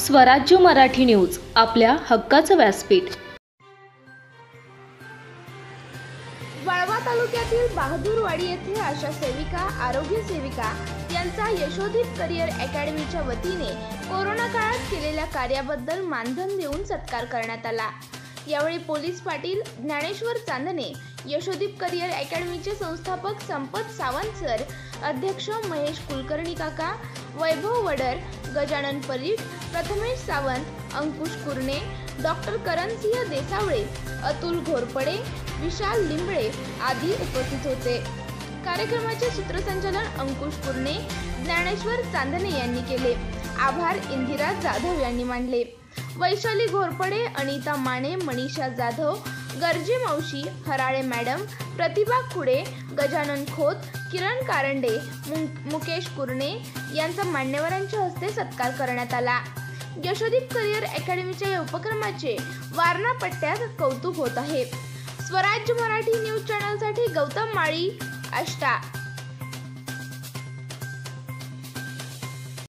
स्वराज्य मराठी न्यूज, आपल्या हक्काचं व्यासपीठ। वाळवा तालुक्यातील बहादूरवाडी येथे आशा सेविका, आरोग्य सेविका यांचा यशोदीप करिअर अकॅडमीच्या वतीने कोरोना काळात केलेल्या कार्याबद्दल मानधन देऊन सत्कार करण्यात आला। यावेळी पोलीस पाटील ज्ञानेश्वर चांदणे, यशोदीप करिअर अकॅडमीचे संस्थापक संपत सावंत सर, अध्यक्ष महेश कुलकर्णी काका, वैभव वडर, गजानन परीट, प्रथमेश सावंत, अंकुश कुरणे, डॉक्टर करणसिंह देसावळे, अतुल घोरपडे, विशाल लिंबळे आदी उपस्थित होते। कार्यक्रमाचे सूत्रसंचालन अंकुश कुरणे, ज्ञानेश्वर चांदणे यांनी केले। आभार इंदिरा जाधव यांनी मानले। वैशाली घोरपडे, अनिता माने, मनीषा जाधव, गर्जे मावशी, हराळे मॅडम, प्रतिभा खुडे, गजानन खोत, किरण कारंडे, मुकेश कुरणे यांचा मान्यवरांच्या हस्ते सत्कार करण्यात आला। यशोदीप करिअर अकॅडमीच्या या उपक्रमाचे वारणा पट्ट्यात कौतुक होत आहे। स्वराज्य मराठी न्यूज चॅनलसाठी गौतम माळी, आष्टा।